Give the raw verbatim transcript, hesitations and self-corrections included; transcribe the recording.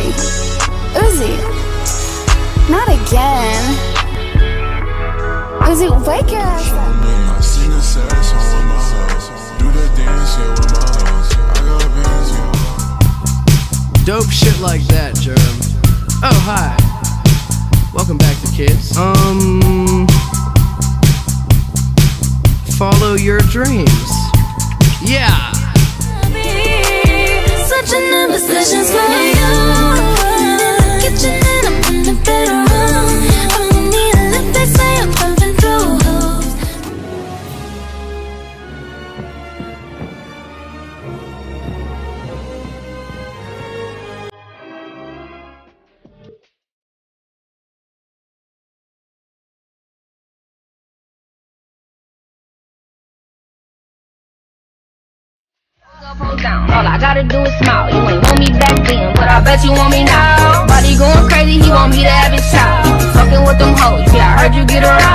Uzi, not again. Uzi, wake your ass up. I sing a sad song with my heart. Do the dance here with my hoes. I got bands here. Dope shit like that, Jerem. Oh, hi. Welcome back to kids. Um... Follow your dreams. Yeah! Such an imposition's for you. In the kitchen and I'm in the bedroom. I'm in need of they say I'm pumping through. Down. All I gotta do is smile. You ain't want me back then, but I bet you want me now. Body going crazy, he want me to have his child. Fucking with them hoes, yeah, I heard you get around.